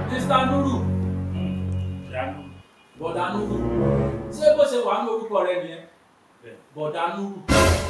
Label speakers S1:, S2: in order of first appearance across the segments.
S1: Mr. Nuru. Boda Nuru. Ṣé bó ṣe wà ní orúkọ rẹ nìyẹn? Boda Nuru.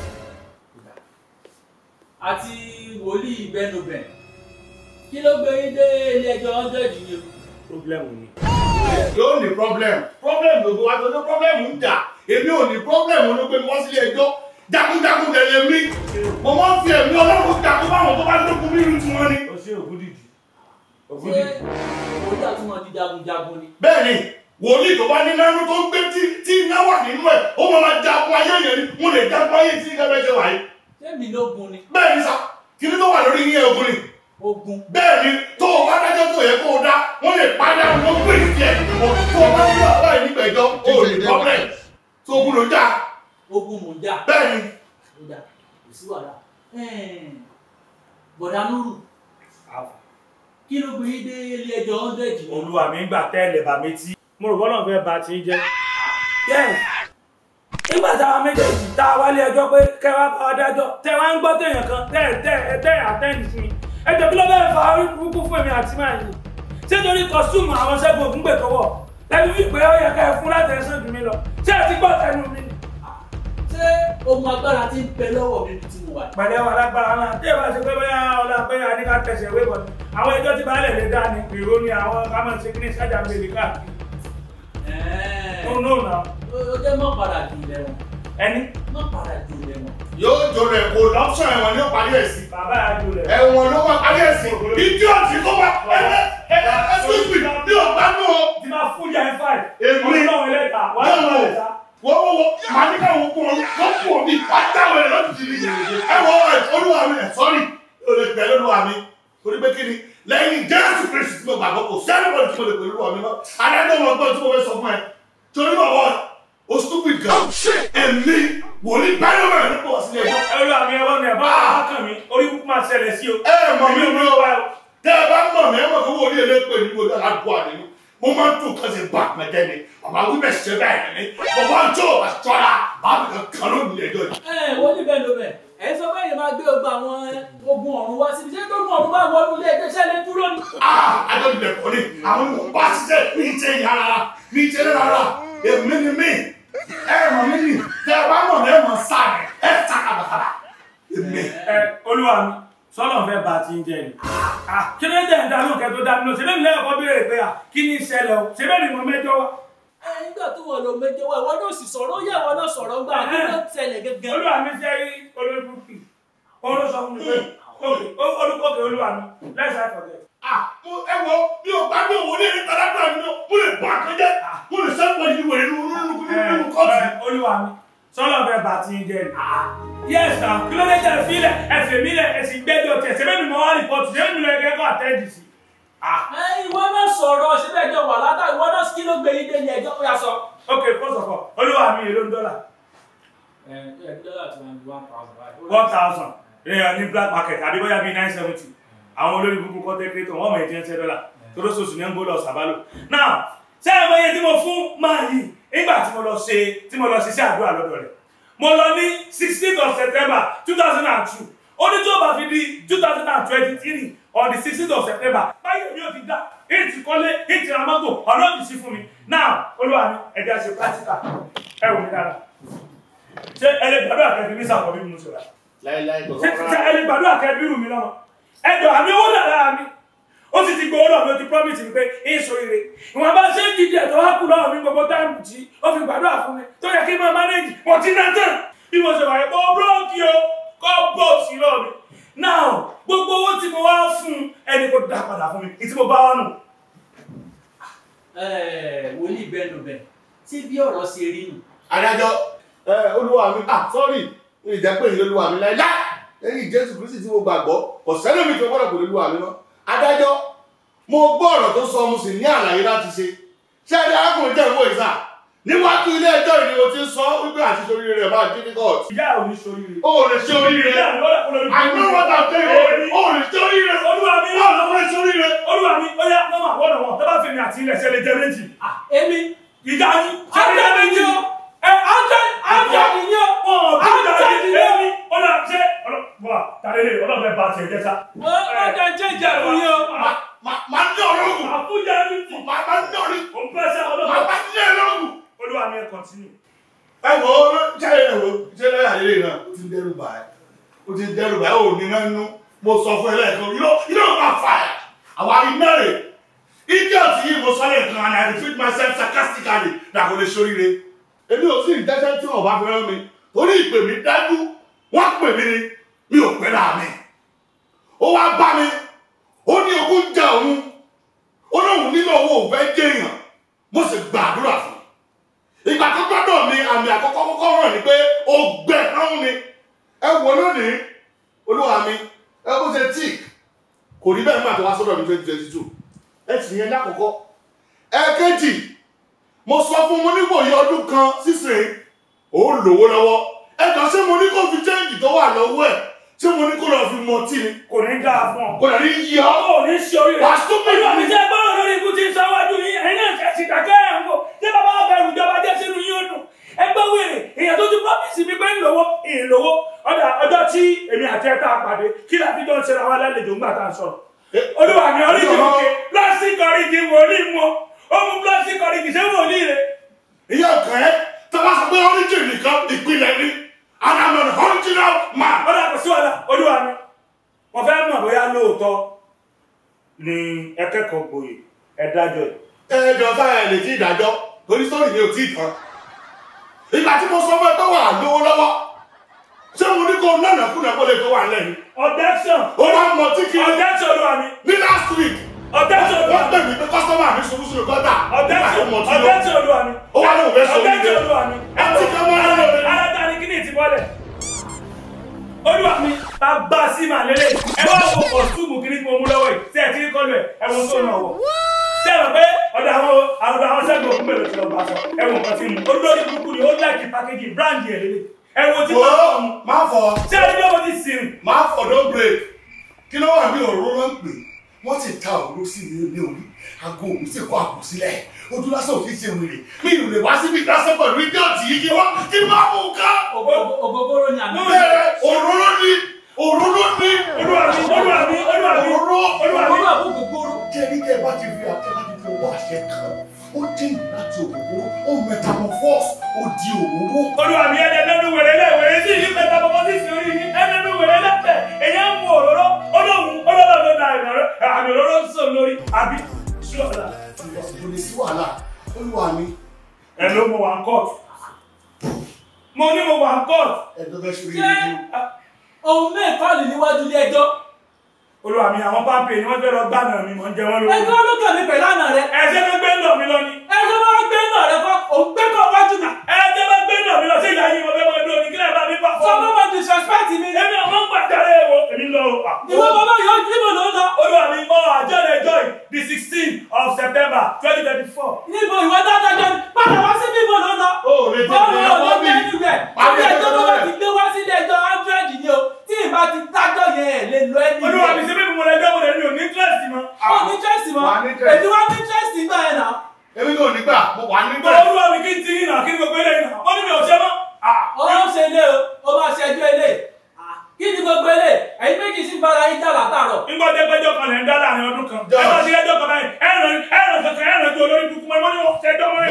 S1: Àti wòlíì Bẹ́nubẹ̀. Kí ló gbé yín dé ilé ẹjọ́ 100 yìí o?
S2: Problem ni.
S3: Yóò ní problem gbogbo wa tó ní problem ń jà. Èmi ò ní problem ló gbé mi wá sílé ẹjọ́. Jagunjagun tẹ̀lé mi. Mo máa ń fi ẹ̀mí Ọlọ́run jà tó báwọn tó bá lókun bí irú tiwọn ni.
S2: Ó ṣe ògúdìdì.
S1: Ṣé wòlíì àtúmọ̀ di jagunjagun ni?
S3: Bẹ́ẹ̀ni, wòlíì tó bá ní nánú tó ń gbé tí iná wà nínú ẹ̀, ó máa jagun ayé yẹn ni. Mo lè jagun ayé tí gẹ́gẹ́ ṣe wà yìí.
S1: Ṣé mi lógun ni?
S3: Bẹ́ẹ̀ni sá, kí ni tó wà lórí yín ogun ni?
S1: Ogun.
S3: Bẹ́ẹ̀ni, tó o bá dájọ́ tó yẹ kó o dá, wọ́n lè padà wọn gbé ìfẹ́. Tó o bá ní ọ̀rọ̀ yìí nígbẹ̀jọ́, o ò ní problem. Tó ogun ló jà.
S1: Ogun mò ń jà.
S3: Bẹ́ẹ̀ni.
S1: Ó jà, kò sí wàhálà. Boda Nuru. Kí ló gbé yín dé ilé ẹjọ́ 100 yìí?
S2: Olúwa mi gbà tẹ́lẹ̀ bà mí tí. Mo rò bọ́lọ̀ fẹ́ bà tí jẹ́. Yes. Nígbà táwa méjèèjì tá a wálé ẹjọ́ pé kẹwàá bá wa dájọ́, tẹ wá ń gbọ́ téèyàn kan tẹ́ àtẹ́ǹdì sí mi. Ẹjọ́ kí ló bẹ́ẹ̀ fa orí burúkú fún èmi àti máa yìí? Ṣé torí kọ́sùmù àwọn Ṣẹ́gun Ògúngbè tó wọ̀? Lẹ́bi fi pé ó yẹ ká ẹ fún láti ẹ̀sán jù mí lọ. Ṣé ẹ ti gbọ́ tẹnu mi?
S1: Ṣé ohun agbára ti ń bẹ lọ́wọ́ mi tí mo wà?
S2: Pẹ̀lẹ́ wà lágbára náà. Tí ẹ bá ṣe pé bóyá ọlá pé a ní ká tẹ̀sẹ̀ wé bọ̀ ni. Àwọn ẹjọ́ tí baálẹ̀ lè dá ni pèrò ni àwọn kámọ̀ ṣe kí ní sájà gbèlè káàkiri. No, now.
S1: Ó jẹ́ mọ́ padà jù ilẹ̀ wọn.
S2: Ẹni?
S1: Mọ́ padà jù ilẹ̀ wọn.
S3: Yóò jòrò ẹ̀kọ́ lọ́pṣọ̀n ẹ̀wọ̀n ní ó parí ẹ̀sìn.
S2: Bàbá àjò rẹ̀.
S3: Ẹ̀wọ̀n ló wá parí ẹ̀sìn. Idiot tó wá excuse me ní ọ̀gbá náà.
S2: Ti máa fún yà ẹ́ fáì.
S3: Èmi.
S2: Ọlọ́run ẹlẹ́ta. Wà á lọ rẹ̀ sá.
S3: Wọ́n máa ní káwọn kún wọn kú òbí wá jáwé rẹ̀ lọ́dún tìrì. Ẹ̀wọ̀n olúwa mi sọ́rí o lè pẹ̀lú olúwa mi. Torí pé kí ni lẹ́yìn Jésù Kristi tí mo gbàgbọ́ kò sẹ́ni bọ́ọ̀lù tí mo lè pẹ̀lú olúwa mi náà. Adájọ́ wọn gbọ́ tí mo fẹ́ sọ fún ẹ. Torí bàbá o stupid girl. Èmi wòlíì Bẹ́nubẹ̀ ní pọ̀ sílé ẹjọ́.
S2: Olúwa mi ẹwọ́ mi ẹ̀bá kàn mí. Orí kúkú máa ṣẹlẹ̀ sí o.
S3: Ẹ mọ̀ mi ò wá o. Tẹ́ ẹ bá mọ̀ mi ẹ mọ̀ kí wòlíì elépè ní gbogbo aládùúgbò àdéhùn. Mo máa ń tún kan sí bá mẹ́tẹ́ ni. Bàbá wíbẹ̀ ṣe bẹ́ẹ̀ ni. Bàbá ń tó àtọ́ra. Bàbá mi kan ló nílé ẹjọ́ yìí.
S1: Wòlíì Bẹ́nubẹ̀. Ẹ sọ bẹ́ẹ̀ máa gbé ọgbà àwọn ogun ọ̀run wá síbi. Ṣé tó ogun ọ̀run bá wọnú ilé ẹjọ́ ṣẹlẹ̀ dúró ni?
S3: Adó ilẹ̀ kọ́ ni. Àwọn olùkọ́ ṣiṣẹ́ ní ìṣe yàrá. Ní ìṣe rárá. Èmi ni mí. Ẹ mọ̀ mí nì. Tẹ́ ẹ bá mọ̀ mi ẹ mọ̀ sáà ẹ sàkàbàkàrà. Èmi.
S2: Olúwa mi. Sọ́lọ̀ fẹ́ bá ti ń jẹ ni. Kí ló dé ẹ̀dá lókè tó dábìlò? Ṣé bẹ́ẹ̀ ni lẹ́yìn ọkọ̀ béèrè pé kí ni ìṣẹ̀lẹ̀ o? Ṣé bẹ́ẹ̀ ni mo mẹ́jọ wá?
S1: Nígbà tó wọ̀ ló mẹ́jọ wá, ìwọ náà sì sọ̀rọ̀, ó yẹ ìwọ náà sọ̀rọ̀ gbà kí ló ṣẹlẹ̀ gẹ́gẹ́.
S2: Olúwa mi ṣe rí olóògbé. Òun ló sọ fún mi pé olùkọ́kẹ́ olúwa mi. Let's not forget.
S3: Ẹ wo bí o bá bí òwò ní ẹni tọ́lá tó àmì náà, mo lè bá àkànjẹ́, mo lè sẹ́kọ̀ọ́ ìdíwò nínú kọ́ọ̀tù.
S2: Olúwa mi. Sọ́lọ̀ fẹ́ bá ti ń jẹ ni. Yes, now, kí ló dé tẹ̀ fílẹ̀ ẹ̀fẹ̀ mílẹ̀ ẹ̀sìn gbẹ́jọ tẹ̀ ṣe bẹ́ẹ̀ ni mo wá rìpọ́tù ṣe mi lọ ẹgbẹ́ kọ́ àtẹ́jì sí.
S1: Ìwọ náà sọ̀rọ̀ ṣe bẹ́ẹ̀ jọ wà látà ìwọ náà kí ló gbé yín dé ní ẹjọ́ ó yà sọ.
S2: Ok, first of all, olúwa mi èló ń dọ́là.
S1: Dọ́là tí wọ́n ń
S2: 1,000 ní black market àbí bóyá bíi 970 àwọn olórí gbogbo content creator wọ́n mọ̀ ètí $10 tó ló sọ̀sù ní ń gbọ́dọ̀ sàbálò. Now, ṣé ẹ mọ iye tí mo fún máa yìí nígbà tí mo lọ ṣe sí àdúrà lọ́dọ̀ rẹ̀? Mo lọ ní 16th of September 2002. Ó ní tí ó bá fi di 2023 on the 16th of September. Báyọ̀ ni ó ti dá. Èyí kọ́lé, èyí ra mọ́tò, ọ̀nà òbí sí fún mi. Now, olúwa mi, ẹ̀jẹ̀ ṣe practical. Ẹ wò mí dára. Ṣé ẹ lè gbàdúrà kẹfì mí sàkọ̀ bí mo ṣe rà?
S3: Láíláí tó
S2: Ṣé ẹ lè gbàdúrà kẹfì rù mí lọ́mọ? Ẹjọ̀ àmì owó lára mi. Ó sì ti gbowó lọ́ọ̀ mi, ó ti promise mi pé èyí sọ ire. Ìwọ̀n bá ṣe ń jíjẹ tó wá kú lọ́wọ́ mi gbogbo táìmù tí ó fi gbàdúrà fún mi. Tó yẹ kí n máa manage, mo ti ná tán. Bí mo ṣe wà yẹn, mo búrọ́ọ̀kì o, kọ́ bọ́ọ̀sì lọ́ọ̀ mi. Now, gbogbo owó tí mo wá fún ẹni kò dá padà fún mi, ìtí mo bá wà nù.
S1: Wòlíì Bẹ́nubẹ̀, tí bí ọ̀rọ̀ ṣe rí nù.
S3: Adájọ́, olúwa mi, sorry, ìjà pé ìlú olúwa mi láíláí. Lẹ́yìn Jésù Kristi tí mo gbàgbọ́, kò sẹ́lẹ̀ mi tó gbọ́dọ̀ pẹ̀lú olúwa mi mọ́. Adájọ́, mo gbọ́ ọ̀rọ̀ tó sọ mo sì ní àlàyé láti ṣe. Ṣé ẹni arákùnrin jẹ́ ìwọ ìsà? Níwájú ilé ẹjọ́ ìní o ti sọ wípé àti sórí rẹ̀ máa difficult.
S2: Ìyá ò ní sórí rẹ̀.
S3: O lè ṣe oríire. I know what I'm saying. O lè ṣe oríire.
S2: Olúwa mi.
S3: O lè fẹ́ ṣe oríire.
S2: Olúwa mi, ó yá nọ́mà wọ́nà wọn. Tọ́bá fèmí àti ilẹ̀ ṣẹlẹ̀ jẹ méjì.
S1: Èmi.
S2: Ìjà yín.
S1: Ajá mi ni o. Ajá mi ni o.
S2: Ajá mi ni o. Ọlá ṣe ọlọ́pàá tàlélẹ̀ ọlọ́pàá bá tiẹ̀ jẹ́ sá.
S1: Ọjà jẹ́ ìjà fún yín o.
S3: Màá ní ọ̀rọ̀ ògùn.
S2: Àfúnjẹ continue.
S3: Ẹ wo ṣe lọ́yà lélẹ̀ náà ó ti ń dẹ́rù bá ẹ. Ó ti ń dẹ́rù bá ẹ ò ní mẹ́nu. Mo sọ fún ẹ lẹ́ẹ̀kan, you don't have fire. Àwa rí mẹ́rin. Idiot yìí mo sọ lẹ́ẹ̀kan and I repeat myself sarcastically na kò lè ṣoríire. Èmi ò sí ìdẹ́sẹ̀ tí wọ́n bá fẹ́ràn mi. Orí ìpè mi dájú, wọ́n pè mí ni, mi ò pẹ́ náà mi. Ó wá bá mi, ó ní ogún jà òun, ó lóun nílò owó òfẹ́ jẹ́yàn, mo sì gbàdúrà fún un. Ìgbà tó gbọ́dọ̀ mi àmì àkọ́kọ́ kọ́kọ́ ràn ní pé ó gbẹ káwọn ni. Ẹ wò lónìí, olúwa mi, ẹ bó ṣe tíì, kò rí bẹ́ẹ̀ máa tó wá sọ́dọ̀ mi 2022. Ẹ sì yẹn lákọ̀ọ́kọ́. Ẹ̀kejì, mo sọ fún mo nígbò yí ọdún kan sísìn, ó lówó lọ́wọ́. Ẹ̀jọ̀ ṣé mo ní kó fi chẹ́ǹjì tó wà lọ́wọ́ ẹ̀? Ṣé mo ní kó lọ fi mọ tí ni?
S2: Kò ní dáa fún ọ.
S3: Kò lè rí yí ọ́.
S2: Ó ní ṣe orí rẹ̀.
S3: Wà á stupid.
S2: Olúwa mi jẹ́ bọ́ọ̀lù lórí ikú tí ń sanwó-ájú yín. Ẹ̀yin náà ṣe ṣìkàkẹ́ ẹ̀ ń wò. Ṣé bàbá bẹ̀rù ìjọba jẹ́ sínú yín ó dùn? Ẹgbẹ́ wèrè, èèyàn tó ti promise mi pé ìlówó. Ọjọ́ tí èmi àti ẹ̀ta pàdé, kí la fi jọ ń ṣe àwọn alálejò ńgbà tá à ń sọ̀rọ̀. Olúwa mi oríjì òkè, plastic oríjì wòlíì mu. Ó mú plastic oríjì ṣé wòlíì rẹ̀?
S3: Ìyá ọ̀kan ẹ́ tó bá sọ pé oríjì nìkan ìpìlẹ̀ ni. And I'm an original man.
S2: Ó dàpọ̀ sí wàhálà, olúwa mi. Mo fẹ́ mọ̀ bóyá lóòótọ́ ni ẹkẹ́kọ̀ọ́ gboyè ẹ̀dájọ́ yìí.
S3: Ẹjọ́ sáyà lè tí ìdájọ́, torí sórí mi ò tí ì tán. Ìgbà tí mo sọ fún ẹ pé wà lówó lọ́wọ́, ṣé mo ní kó nánà kúnà kó lè tó wà lẹ́yìn?
S2: Objection.
S3: Ó máa ń mọ tí kiri.
S2: Objection olúwa mi.
S3: Ní last week.
S2: Objection olúwa mi.
S3: Wọ́n pè mí pé kọ́sọ́mà mi ṣubú sínú gọ́tà.
S2: Objection olúwa mi.
S3: Ó wá lóun fẹ́ sọ orí
S2: Objection
S3: rẹ̀.
S2: olúwa mi.
S3: Ẹ ti kọ́ mọ́ lórí.
S2: Aláta ni kíní ti bọ́lẹ̀. Olúwa mi, ta bá sí màá lélẹ̀. Ẹ wá wo kọ̀stúmù kíní tí mo mú lọ́wọ́ yìí. Ṣé ẹ ti rí kọ́lù ẹ̀? Ẹ wo tó náà wọ̀. Ṣé ẹ rò pé ọ̀dọ̀ àwọn sẹ́gun òkú mélòó ti lọ bá sọ? Ẹ wo nǹkan tí mu. Olórí burúkú ni ó láìkì pákéjì bíráǹdì ẹ̀ lélẹ̀. Ẹ wo tí máa fọ̀ mu.
S3: Máa fọ̀.
S2: Ṣé ẹ rí lọ́wọ́ ti sìn?
S3: Máa fọ̀ don't break. Kí ló wà ní òróró ló ń pè? Wọ́n ti ta òróró sí ní orí. Aago òun sì kọ́ àpò sílẹ̀. Ojú lásán ò kí ṣe wèrè. Mi ò lè wá síbi ìdásẹ́ pẹ̀lú ìdíọ̀tì yìí kí wọ́n kí máa mú ká.
S1: Ògógóró ni àná.
S3: Òróró ni. Òróró ni.
S2: Olúwa mi.
S3: Òróró.
S1: Ògógóró àbúgbògbóró.
S3: Jẹ́rí kẹ́ bá ti fi owó àṣẹ kan. Ó dín láti òróró. Ó metamorphose. Ó di òróró.
S2: Olúwa mi ẹ̀dẹ̀ lẹ́nu wèrè lẹ́wẹ̀rẹ́ sí ìlú metamorphosis orí mi. Ẹ̀dẹ̀nu wèrè lẹ́tẹ̀. Èyí ń mú òróró. Olóhùn ló da àmì òróró ń sọ lórí. Àbí ṣọ́ọ̀lá.
S3: Kò lè sí wàhálà. Olúwa mi.
S2: Ẹ ló mo wà ń court. Mo ní mo wà ń court.
S3: Ẹ̀dọ́ fẹ́ ṣe rí
S1: Ṣé ohun mẹ́ẹ̀kọ́lì níwájú ilé ẹjọ́?
S2: Olúwa mi àwọn pápẹ́ ni wọ́n fẹ́ lọ gbá náà mi mọ̀ ń jẹ wọ́n lórí.
S1: Ẹgbẹ́ olókè mi pẹ̀lú àná rẹ.
S2: Ẹ̀jẹ̀ ló gbé náà mi lọ ni.
S1: Ẹgbẹ́ máa gbé náà rẹ kọ́, òun gbé kọ́ wájú mi.
S2: Ẹ̀jẹ̀ ló gbé náà mi lọ sí ìyá yìí mo fẹ́ mọ ẹdún òní kílẹ̀ bá mi bá fọ́.
S1: Sọ́kọ́ máa disrespect mi.
S2: Èmi àwọn gbàjáre wo èmi lọ o.
S1: Ìwọ bàbá yóò níbo ló ń lọ?
S2: Olúwa mi mọ àjọ ẹjọ́ yìí the 16th of September 2024.
S1: Níbo ìwọ dáadáa jọ ni? Padà wá sí níbo ló ń lọ?
S3: Ó lè tẹ̀lé ọmọ bí.
S1: Àwọn ẹjọ́ tó bá ti gbé wá sílé ẹjọ́ 100 ni o. Tí ìbá ti dájọ́ yẹn ẹ̀ lè lọ ẹni.
S2: Olúwa mi ṣe bí mo lè jọ́ mo lè ní òní interest mọ́.
S1: Ó ní interest mọ́. Èdè wá ní interest nígbà yẹn náà.
S3: Èmi kò nígbà, mo wà nígbà.
S2: Olúwa mi kí n ti yín náà kí ni gbogbo eléyìí náà. Wọ́n ní mi ò ṣe mọ́.
S1: Ọlọ́run ṣe ilé o, ó máa ṣe ẹjọ́ ilé. Kí ni gbogbo ilé? Ẹ̀yin méjì sì ń bára yín jà látàárọ̀.
S2: Nígbà tó ẹgbẹ́jọ́ kan lè ń dá láàrin ọdún kan. Ẹ bá ti ẹjọ́ kan báyìí, ẹ̀ràn kankan tó olórí kúkú mọ́ ní wọ́n ṣe ẹjọ́ mọ́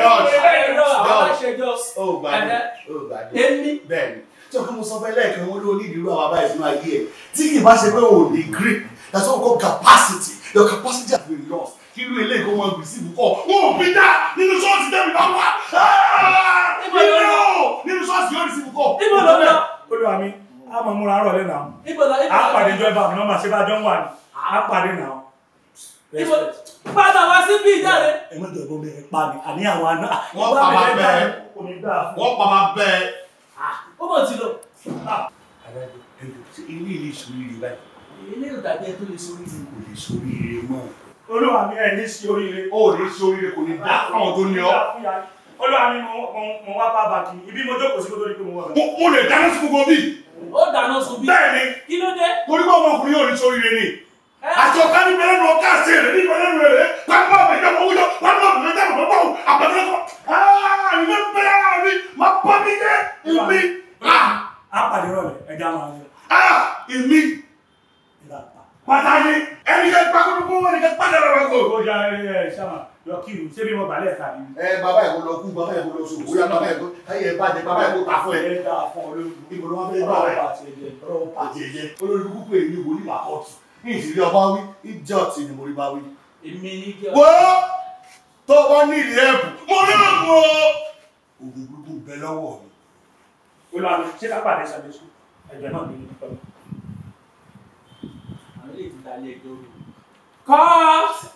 S3: bẹ́ẹ̀ni tí ọkọ mo sọ fẹ́ lẹ́ẹ̀kan wọn ló ní ìdúró àwọn abáyé sínú ayé ẹ̀ tí kì í bá ṣe pé o ní grip that's what we call capacity your capacity has been lost kí irú ilé ìkó wọn gbèsè ìbùkọ́ wọn ò bí dá nínú ṣọ́ọ̀ṣì tẹ́mi bá wà nínú ṣọ́ọ̀ṣì yóò rí sí ìbùkọ́.
S1: Ibo ló ń lọ?
S2: Olúwa mi a máa múra rọ̀ lẹ́nà á pàdé ìjọ ìbá mi náà máa ṣe bá jọ ń wà ní á pàdé náà.
S1: Padà wá sí bí ìjà rẹ̀.
S2: Ẹ mọ́jọ ìbọn mi pa mi àní àwọn àná.
S3: Wọ́n pa máa bẹ́ẹ̀. Wọ́n pa máa bẹ́ẹ̀.
S1: Ó mọ̀ ti lọ.
S3: Ilé ilé ìṣòro ìrè báyìí.
S1: Ilé ìdàgbé tó lè sórí ìrè.
S3: Kò lè sórí ìrè mọ́.
S2: Olúwa mi ẹ̀ ní sí oríire.
S3: Ó lè sórí ìrè kò ní dá àwọn tó ní ọ.
S2: Olúwa mi mo wá bá bàkì ibi mo jókòó sí kó tó di pé mo wà.
S3: Mo lè dáná sí gbogbo bí.
S1: Ó dáná sun bí.
S3: Bẹ́ẹ̀ni.
S1: Kí ló dé?
S3: Torí pé ọmọkùnrin yóò ní sórí ìrè ni. Àti ọ̀ká ní bẹ̀rẹ̀ nù ọ̀ká sí èrè ní bẹ̀rẹ̀ nù èrè. Pápá ọ̀bẹ̀jọ́ mọ̀ wújọ́, pápá ọ̀bẹ̀jọ́ mọ̀ bọ̀ àpàtẹ́kọ̀. Ìwé bẹ́ẹ̀ rí máa bá mi jẹ́ ìmí.
S2: Á pàdé rọ̀lẹ́ ẹja máa ń lọ.
S3: Ìmí. Pàtàkì ẹni kẹ́ pàkúrú kó wọ́n ní kẹ́ pàdé rẹ̀ kó.
S2: Ó jà ẹ ṣáma lọ kí ìlú ṣé bí mo balẹ̀ tàbí.
S3: Bàbá ẹ̀ kò lọ kú, bàbá ẹ̀ kò lọ sùn, bóyá bàbá ẹ̀ kò ayé ẹ̀ bàjẹ́, bàbá ẹ̀ kò ta fún ẹ.
S1: ẹ dáa fún olórí
S3: Ibo ló wá fẹ́ bá rẹ̀?
S1: ọ̀rọ̀
S3: Àti ẹ̀jẹ̀ olórí kúkú èyí wò ní màkọ́tù. Ní ìṣìírí ọba wí, ìjọ́ọ̀tì ni mo rí bá wí.
S1: èmi ní kí
S3: Wo tó bá ní ìdí ẹ̀bù, mo ní ògùn o. Ògùn burúkú bẹ lọ́wọ́ mi.
S2: Olùwàmí ṣé ká pàdé ṣàbẹ̀sù ẹgbẹ́ náà ní pẹ̀lú.
S1: àwọn ilé ìtìta ilé ẹjọ́ cut.